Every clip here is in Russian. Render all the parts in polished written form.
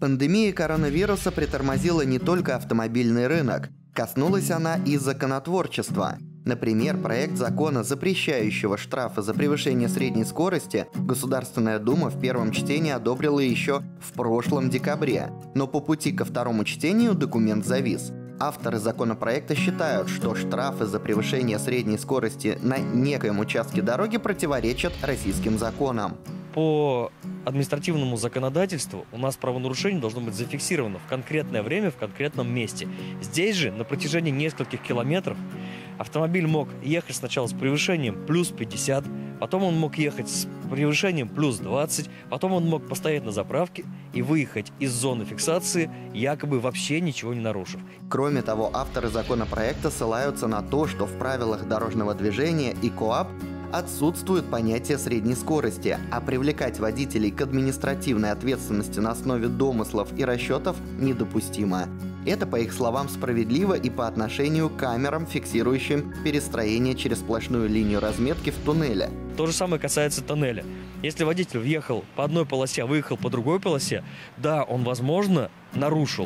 Пандемия коронавируса притормозила не только автомобильный рынок, коснулась она и законотворчества. Например, проект закона, запрещающего штрафы за превышение средней скорости, Государственная Дума в первом чтении одобрила еще в прошлом декабре, но по пути ко второму чтению документ завис. Авторы законопроекта считают, что штрафы за превышение средней скорости на некоем участке дороги противоречат российским законам. По административному законодательству у нас правонарушение должно быть зафиксировано в конкретное время, в конкретном месте. Здесь же на протяжении нескольких километров автомобиль мог ехать сначала с превышением плюс 50, потом он мог ехать с превышением плюс 20, потом он мог постоять на заправке и выехать из зоны фиксации, якобы вообще ничего не нарушив. Кроме того, авторы законопроекта ссылаются на то, что в правилах дорожного движения и КоАП отсутствует понятие средней скорости, а привлекать водителей к административной ответственности на основе домыслов и расчетов недопустимо. Это, по их словам, справедливо и по отношению к камерам, фиксирующим перестроение через сплошную линию разметки в туннеле. То же самое касается тоннеля. Если водитель въехал по одной полосе, а выехал по другой полосе, да, он, возможно, нарушил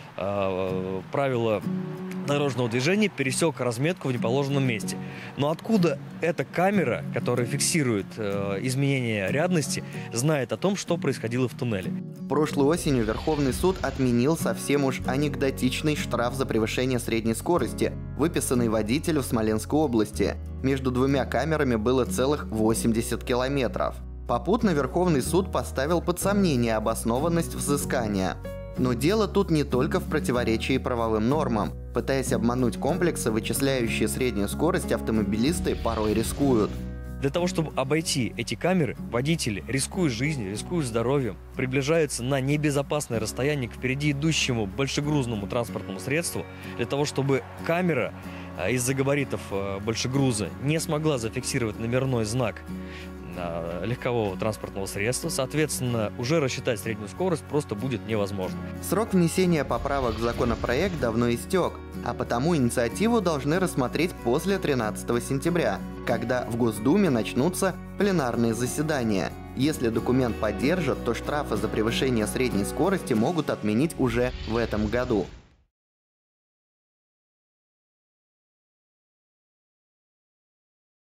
правила дорожного движения, пересек разметку в неположенном месте. Но откуда эта камера, которая фиксирует изменения рядности, знает о том, что происходило в туннеле? Прошлой осенью Верховный суд отменил совсем уж анекдотичный штраф за превышение средней скорости, выписанный водителю в Смоленской области. Между двумя камерами было целых 80 километров. Попутно Верховный суд поставил под сомнение обоснованность взыскания. Но дело тут не только в противоречии правовым нормам. Пытаясь обмануть комплексы, вычисляющие среднюю скорость, автомобилисты порой рискуют. Для того, чтобы обойти эти камеры, водители, рискуя жизнью, рискуя здоровьем, приближаются на небезопасное расстояние к впереди идущему большегрузному транспортному средству, для того, чтобы камера из-за габаритов большегруза не смогла зафиксировать номерной знак легкового транспортного средства, соответственно, уже рассчитать среднюю скорость просто будет невозможно. Срок внесения поправок в законопроект давно истек, а потому инициативу должны рассмотреть после 13 сентября, когда в Госдуме начнутся пленарные заседания. Если документ поддержат, то штрафы за превышение средней скорости могут отменить уже в этом году.